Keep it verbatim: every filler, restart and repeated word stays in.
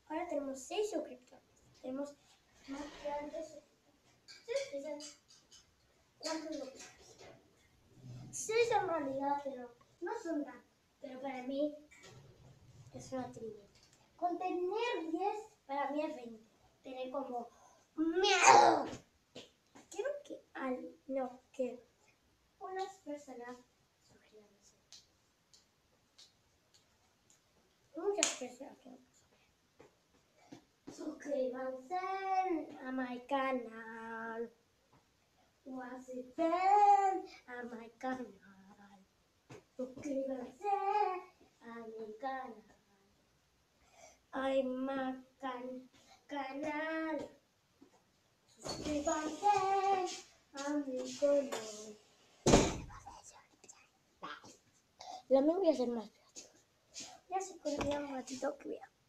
Ahora tenemos seis suscriptores. Tenemos más que antes. ¿Cuántos suscriptores? seis en realidad, pero no son tantos. Pero para mí es una trivia. Con tener diez, para mí es veinte. Tener como miedo. Quiero que al no, que unas personas suscríbanse. Muchas personas que suscríbanse a mi canal. Suscríbanse a mi canal. Suscríbanse a mi canal. Ay, mi can canal. Suscríbanse a mi canal. Lo mismo voy a hacer más. Ya se colgó un ratito que vea.